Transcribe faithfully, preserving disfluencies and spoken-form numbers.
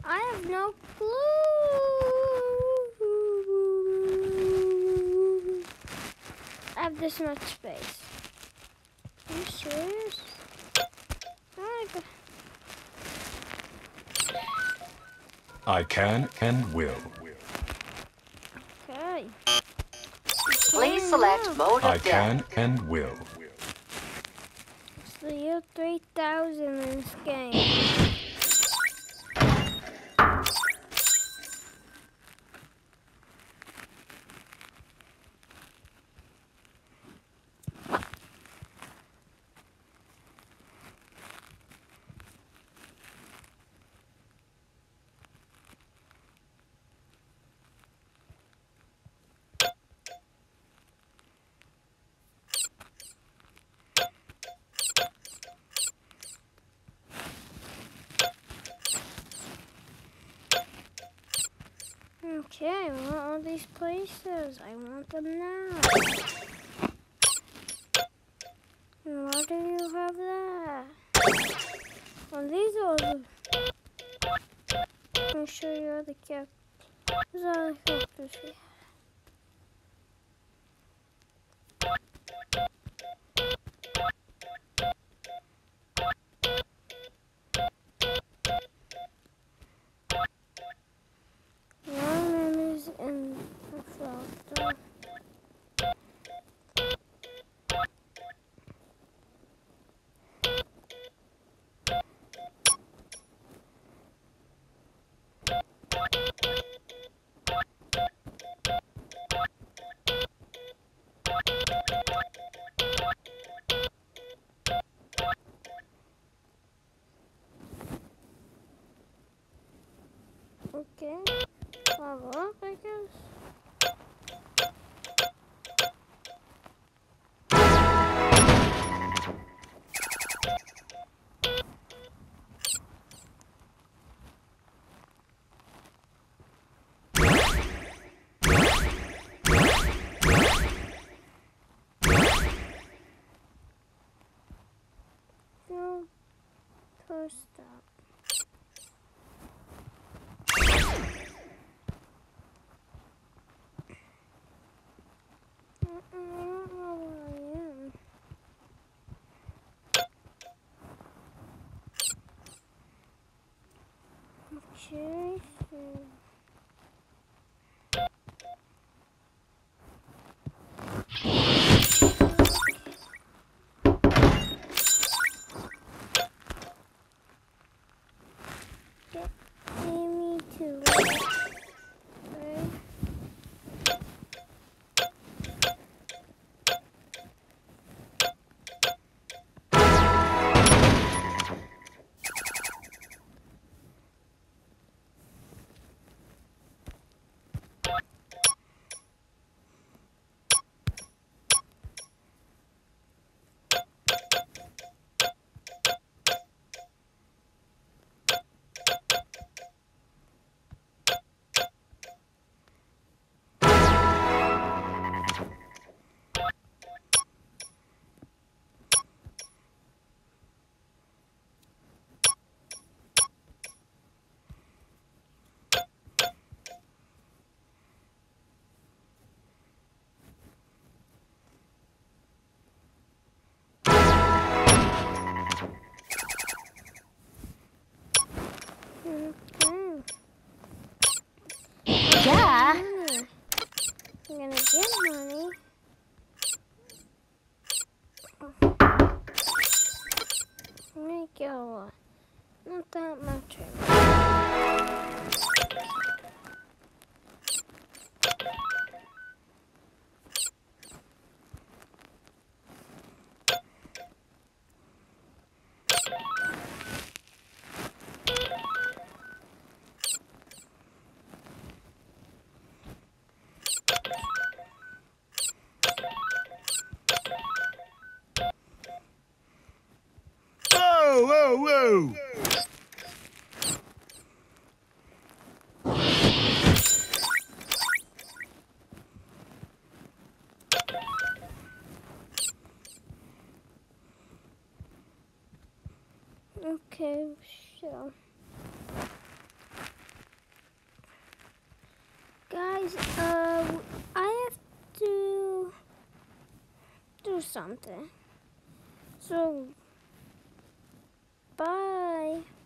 I have no clue. I have this much space. Are you serious? Oh, I can and will. okay. Please select mode I of death. can and will. It's the year three thousand in this game. Okay, I want all these places. I want them now. And why do you have that? Well, these are the... Let me show you other characters. These are the characters we have. One name is in the photo. Okay. Level up, I guess. No. Post stop. I don't know where I am. Okay, so... Get Amy to right. Okay. Yeah. Money. I'm gonna get money. I'm gonna get a lot. Not that much. Whoa, whoa, whoa! Okay, so guys, uh, I have to do something. So, bye.